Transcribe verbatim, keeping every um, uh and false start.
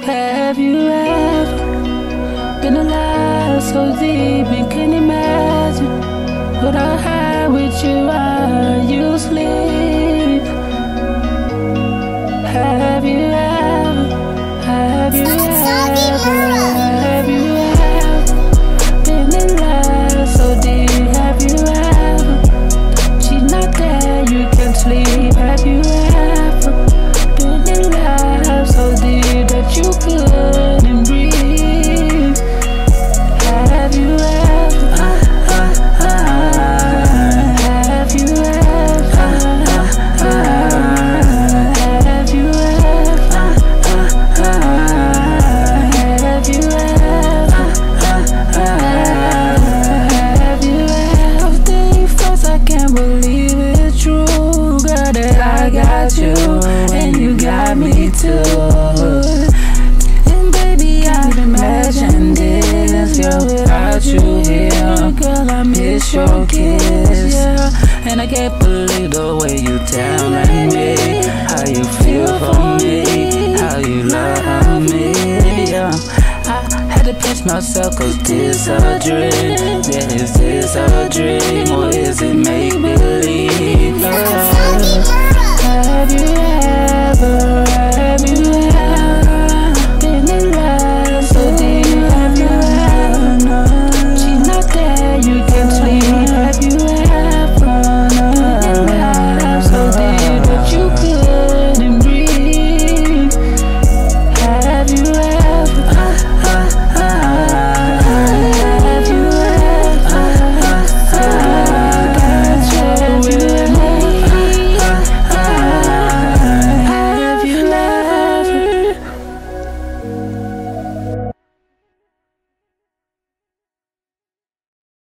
Have you ever been alive so deep and couldn't imagine what I had with you while you sleep? Have you ever, have you ever, have you ever been alive so deep? Have you ever, she's not there, you can't sleep? Have you ever been alive so deep that you couldn't breathe? Have you ever, uh, uh, uh, have you ever, uh, uh, have you ever, uh, uh, have you ever, uh, uh, have you ever? Day first, I can't believe it's true, girl, that I got you and you got me too. And baby, I'd imagine this, girl, without you here. Girl, I miss your kiss, yeah. And I can't believe the way you telling me how you feel for me, how you love me, yeah. I had to pinch myself, cause this a dream. Yeah, is this a dream or is it make believe? Have you ever